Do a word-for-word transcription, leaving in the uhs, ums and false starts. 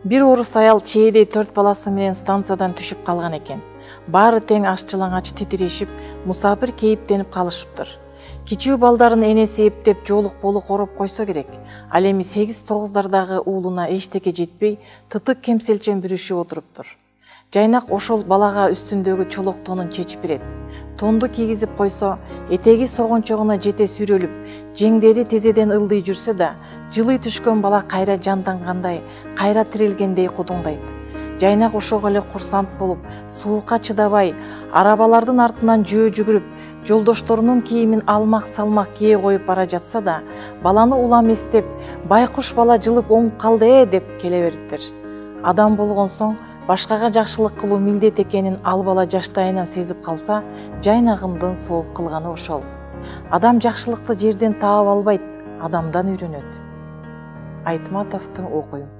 Бир орус аял чээдей төрт баласы менен станциядан түшүп калган экен. Баары тең аш-жалаңач титирешип, мусапир кейиптенип калышыптыр. Кичүү балдарын энеси эптеп жоолук болук ороп койсо керек. Ал эми сегиз тогуздардагы уулуна эчтеке жетпей, тытык кемселчен бүрүшүп отуруптур. Жайнак ошол балага үстүндөгү чолок тонун чечип берет. Тонду кийгизип койсо, этеги согончогуна жете сүрөлүп, жеңдери тезеден ылдый жүрсө да, жылый түшкөн бала кайра жандангандай, кайра тирилгендей кудуңдайт. Жайнак ошого эле курсант болуп, суукка чыдабай, арабалардын артынан жөө жүгүрүп, жолдошторунун кийимин алмак-салмак кие коюп бара жатса да, баланы улам эстеп, байкуш бала жылып оңуп калды э деп келе бериптир. Адам болгон соң башкага жакшылык кылуу милдет экенин ал бала жаштайынан сезип калса, жайнагымдын сооп кылганы ошол. Адам жакшылыкты жерден таап албайт, адамдан үйрөнөт. Айтматовдун окуйм.